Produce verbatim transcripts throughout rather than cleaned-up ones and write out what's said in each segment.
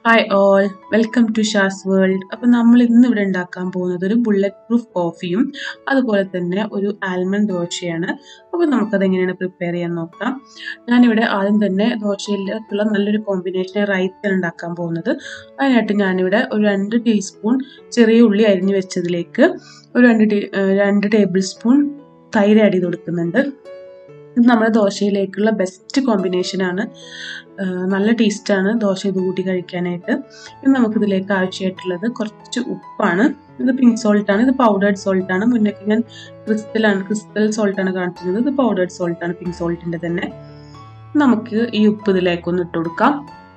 Hi all, welcome to Shah's World. അപ്പോൾ നമ്മൾ ഇന്ന് ഇവിടെ ഉണ്ടാക്കാൻ പോകുന്നത് ഒരു ബുള്ളറ്റ് പ്രൂഫ് കോഫിയും അതുപോലെ തന്നെ ഒരു ആൽമണ്ട് ദോശയാണ്. അപ്പോൾ നമുക്കത് എങ്ങനെയാണ് പ്രിപ്പയർ ചെയ്യാൻ നോക്കാം. ഞാനിവിടെ ആദ്യം തന്നെ ദോശയിലേക്കുള്ള നല്ലൊരു കോമ്പിനേഷൻ റൈസ് ഉണ്ടാക്കാൻ പോകുന്നത്. അതിനായിട്ട് ഞാനിവിടെ ഒരു രണ്ട് ടീസ്പൂൺ ചെറിയ ഉള്ളി അരിഞ്ഞു വെച്ചതിലേക്ക് ഒരു രണ്ട് ടീ രണ്ട് ടേബിൾ സ്പൂൺ തൈര് ആഡ് ചെയ്ത് കൊടുക്കുന്നുണ്ട്. ഇത് നമ്മുടെ ദോശയിലേക്കുള്ള ബെസ്റ്റ് കോമ്പിനേഷനാണ്. നല്ല ടേസ്റ്റാണ് ദോശ ഇത് കൂട്ടി കഴിക്കാനായിട്ട്. ഇനി നമുക്കിതിലേക്ക് ആവശ്യമായിട്ടുള്ളത് കുറച്ച് ഉപ്പാണ്. ഇത് പിങ്ക് സോൾട്ടാണ്, ഇത് പൗഡേർഡ് സോൾട്ടാണ്. മുന്നേക്ക് ഞാൻ ക്രിസ്റ്റലാണ് ക്രിസ്റ്റൽ സോൾട്ടാണ് കാണിച്ചിരുന്നത്. ഇത് പൗഡേർഡ് സോൾട്ടാണ്, പിങ്ക് സോൾട്ടിൻ്റെ തന്നെ. നമുക്ക് ഈ ഉപ്പ് ഇതിലേക്കൊന്ന് ഇട്ട് കൊടുക്കാം.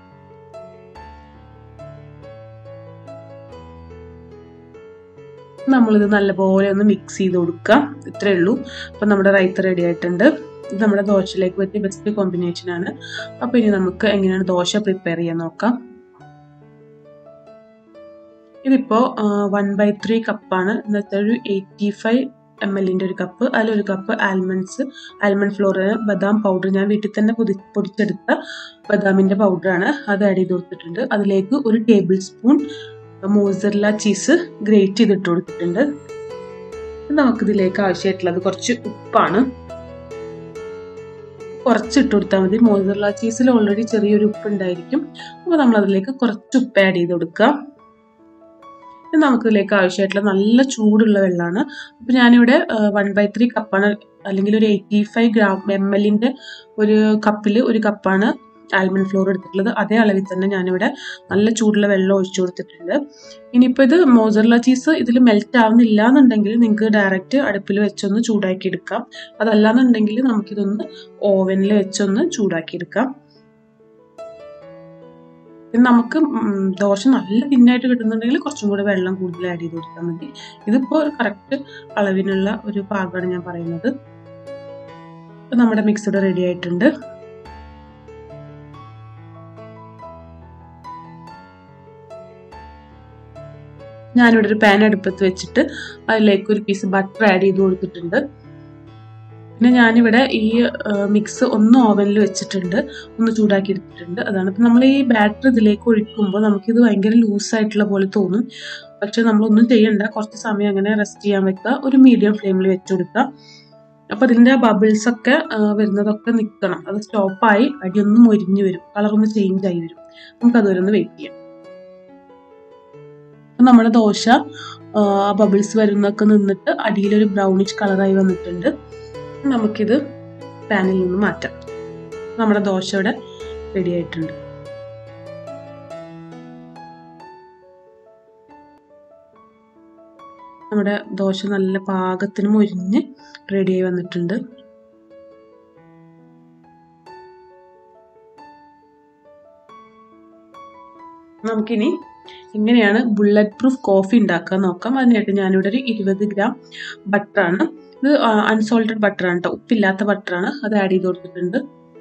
നമ്മളിത് നല്ലപോലെ ഒന്ന് മിക്സ് ചെയ്ത് കൊടുക്കാം. ഇത്രയേ ഉള്ളൂ. അപ്പം നമ്മുടെ റൈസ് റെഡി ആയിട്ടുണ്ട്. ഇത് നമ്മുടെ ദോശയിലേക്ക് പറ്റിയ ബെസ്റ്റ് കോമ്പിനേഷൻ ആണ്. അപ്പോൾ ഇനി നമുക്ക് എങ്ങനെയാണ് ദോശ പ്രിപ്പയർ ചെയ്യാൻ നോക്കാം. ഇതിപ്പോൾ വൺ ബൈ ത്രീ കപ്പാണ്. എന്നുവെച്ചാൽ ഒരു എയ്റ്റി ഫൈവ് എം എല്ലിൻ്റെ ഒരു കപ്പ്. അതിലൊരു കപ്പ് ആൽമണ്ട്സ് ആൽമണ്ട് ഫ്ലോർ, ബദാം പൗഡർ, ഞാൻ വീട്ടിൽ തന്നെ പൊടി പൊടിച്ചെടുത്ത ബദാമിൻ്റെ പൗഡറാണ്, അത് ആഡ് ചെയ്ത് കൊടുത്തിട്ടുണ്ട്. അതിലേക്ക് ഒരു tablespoon mozzarella cheese grate ചെയ്തിട്ട് കൊടുത്തിട്ടുണ്ട്. നമുക്കിതിലേക്ക് ആവശ്യമായിട്ടുള്ളത് കുറച്ച് ഉപ്പാണ്. കുറച്ച് ഇട്ട് കൊടുത്താൽ മതി. മോസറല്ല ചീസിൽ ഓൾറെഡി ചെറിയൊരു ഉപ്പ് ഉണ്ടായിരിക്കും. അപ്പോൾ നമ്മൾ അതിലേക്ക് കുറച്ച് ഉപ്പ് ആഡ് ചെയ്ത് കൊടുക്കുക. നമുക്കിതിലേക്ക് ആവശ്യമായിട്ടുള്ള നല്ല ചൂടുള്ള വെള്ളമാണ്. അപ്പോൾ ഞാനിവിടെ വൺ ബൈ ത്രീ കപ്പാണ്, അല്ലെങ്കിൽ ഒരു എയ്റ്റി ഫൈവ് ഗ്രാം എം എല്ലിൻ്റെ ഒരു കപ്പിൽ ഒരു കപ്പാണ് ആൽമണ്ട് ഫ്ലോർ എടുത്തിട്ടുള്ളത്. അതേ അളവിൽ തന്നെ ഞാനിവിടെ നല്ല ചൂടുള്ള വെള്ളം ഒഴിച്ചു കൊടുത്തിട്ടുണ്ട്. ഇനിയിപ്പോൾ ഇത് മോസറല്ല ചീസ് ഇതിൽ മെൽറ്റ് ആവുന്നില്ല എന്നുണ്ടെങ്കിൽ നിങ്ങൾക്ക് ഡയറക്റ്റ് അടുപ്പിൽ വെച്ചൊന്ന് ചൂടാക്കി എടുക്കാം. അതല്ലാന്നുണ്ടെങ്കിൽ നമുക്കിതൊന്ന് ഓവനിൽ വെച്ചൊന്ന് ചൂടാക്കി എടുക്കാം. നമുക്ക് ദോശ നല്ല തിന്നായിട്ട് കിട്ടുന്നുണ്ടെങ്കിൽ കുറച്ചും കൂടെ വെള്ളം കൂടുതൽ ആഡ് ചെയ്ത് കൊടുത്താൽ മതി. ഇതിപ്പോൾ കറക്റ്റ് അളവിനുള്ള ഒരു പാകമാണ് ഞാൻ പറയുന്നത്. ഇപ്പം നമ്മുടെ മിക്സ് റെഡി ആയിട്ടുണ്ട്. ഞാനിവിടെ ഒരു പാൻ അടുപ്പത്ത് വെച്ചിട്ട് അതിലേക്ക് ഒരു പീസ് ബട്ടർ ആഡ് ചെയ്ത് കൊടുത്തിട്ടുണ്ട്. പിന്നെ ഞാനിവിടെ ഈ മിക്സ് ഒന്ന് ഓവനിൽ വെച്ചിട്ടുണ്ട്, ഒന്ന് ചൂടാക്കി എടുത്തിട്ടുണ്ട്. അതാണ് ഇപ്പം നമ്മൾ ഈ ബാറ്റർ ഇതിലേക്ക് ഒഴിക്കുമ്പോൾ നമുക്കിത് ഭയങ്കര ലൂസായിട്ടുള്ള പോലെ തോന്നും. പക്ഷെ നമ്മളൊന്നും ചെയ്യണ്ട, കുറച്ച് സമയം അങ്ങനെ റെസ്റ്റ് ചെയ്യാൻ വെക്കുക. ഒരു മീഡിയം ഫ്ലെയിമിൽ വെച്ച് കൊടുക്കുക. അപ്പോൾ അതിൻ്റെ ബബിൾസ് ഒക്കെ വരുന്നതൊക്കെ നിൽക്കണം. അത് സ്റ്റോപ്പായി അടിയൊന്ന് മൊരിഞ്ഞ് വരും, കളറൊന്ന് ചേഞ്ച് ആയി വരും. നമുക്കതുവരെ ഒന്ന് വെയിറ്റ് ചെയ്യാം. നമ്മുടെ ദോശ ബബിൾസ് വരുന്നൊക്കെ നിന്നിട്ട് അടിയിലൊരു ബ്രൗണിഷ് കളറായി വന്നിട്ടുണ്ട്. നമുക്കിത് പാനിൽ നിന്ന് മാറ്റാം. നമ്മുടെ ദോശ ഇവിടെ റെഡി ആയിട്ടുണ്ട്. നമ്മുടെ ദോശ നല്ല പാകത്തിന് മൊരിഞ്ഞ് റെഡിയായി വന്നിട്ടുണ്ട്. നമുക്കിനി എങ്ങനെയാണ് ബുള്ളറ്റ് പ്രൂഫ് കോഫി ഉണ്ടാക്കാൻ നോക്കാം. അതിനായിട്ട് ഞാനിവിടെ ഒരു ഇരുപത് ഗ്രാം ബട്ടറാണ്, ഇത് അൺസോൾട്ടഡ് ബട്ടറാണ് കേട്ടോ, ഉപ്പില്ലാത്ത ബട്ടറാണ്, അത് ആഡ് ചെയ്ത് കൊടുത്തിട്ടുണ്ട്.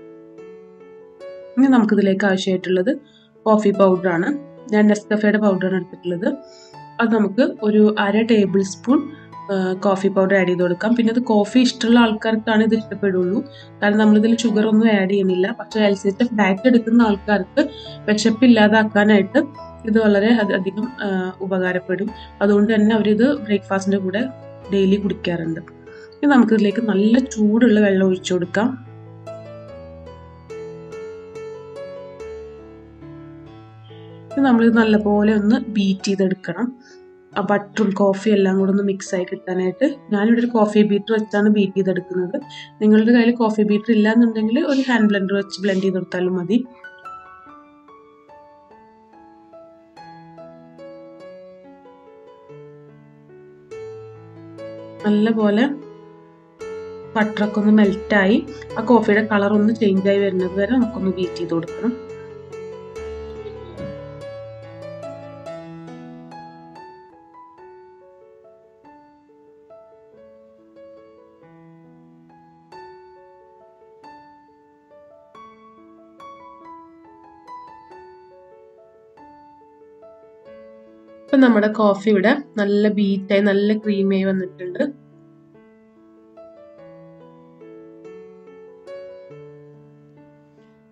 ഇനി നമുക്കിതിലേക്ക് ആവശ്യമായിട്ടുള്ളത് കോഫി പൗഡറാണ്. ഞാൻ നെസ്കഫേയുടെ പൗഡറാണ് എടുത്തിട്ടുള്ളത്. അത് നമുക്ക് ഒരു അര tablespoon coffee powder add ചെയ്ത് കൊടുക്കാം. പിന്നെ ഇത് കോഫി ഇഷ്ടമുള്ള ആൾക്കാർക്കാണ് ഇത് ഇഷ്ടപ്പെടുള്ളൂ, കാരണം നമ്മളിതിൽ ഷുഗർ ഒന്നും ആഡ് ചെയ്യുന്നില്ല. പക്ഷേ L C H F diet എടുക്കുന്ന ആൾക്കാർക്ക് വിശപ്പില്ലാതാക്കാനായിട്ട് ഇത് വളരെ അധികം ഉപകാരപ്പെടും. അതുകൊണ്ട് തന്നെ അവരിത് ബ്രേക്ക്ഫാസ്റ്റിൻ്റെ കൂടെ ഡെയിലി കുടിക്കാറുണ്ട്. ഇനി നമുക്കിതിലേക്ക് നല്ല ചൂടുള്ള വെള്ളം ഒഴിച്ചു കൊടുക്കാം. നമ്മളിത് നല്ലപോലെ ഒന്ന് ബീറ്റ് ചെയ്തെടുക്കണം. ആ ബട്ടറും കോഫിയും എല്ലാം കൂടെ ഒന്ന് മിക്സ് ആയി കിട്ടാനായിട്ട് ഞാനിവിടെ ഒരു കോഫി ബീറ്റർ വെച്ചാണ് ബീറ്റ് ചെയ്തെടുക്കുന്നത്. നിങ്ങളുടെ കയ്യിൽ കോഫി ബീറ്റർ ഇല്ല എന്നുണ്ടെങ്കിൽ ഒരു ഹാൻഡ് ബ്ലെൻഡർ വെച്ച് ബ്ലെൻഡ് ചെയ്തെടുത്താലും മതി. നല്ലപോലെ ബട്ടറൊക്കെ ഒന്ന് മെൽറ്റായി ആ കോഫിയുടെ കളർ ഒന്ന് ചേഞ്ച് ആയി വരുന്നത് വരെ നമുക്കൊന്ന് ബീറ്റ് ചെയ്ത് കൊടുക്കണം. ഇപ്പം നമ്മുടെ കോഫി ഇവിടെ നല്ല ബീറ്റായി നല്ല ക്രീമായി വന്നിട്ടുണ്ട്.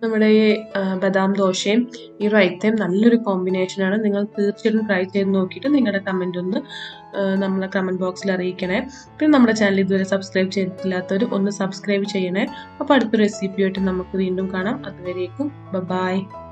നമ്മുടെ ഈ ബദാം ദോശയും ഈ റൈത്തയും നല്ലൊരു കോമ്പിനേഷനാണ്. നിങ്ങൾ തീർച്ചയായിട്ടും ട്രൈ ചെയ്ത് നോക്കിയിട്ട് നിങ്ങളുടെ കമൻ്റ് ഒന്ന് നമ്മളെ കമൻറ്റ് ബോക്സിൽ അറിയിക്കണേ. പിന്നെ നമ്മുടെ ചാനൽ ഇതുവരെ സബ്സ്ക്രൈബ് ചെയ്തിട്ടില്ലാത്തവർ ഒന്ന് സബ്സ്ക്രൈബ് ചെയ്യണേ. അപ്പോൾ അടുത്ത റെസിപ്പിയായിട്ട് നമുക്ക് വീണ്ടും കാണാം. അതുവരേക്കും ബൈ.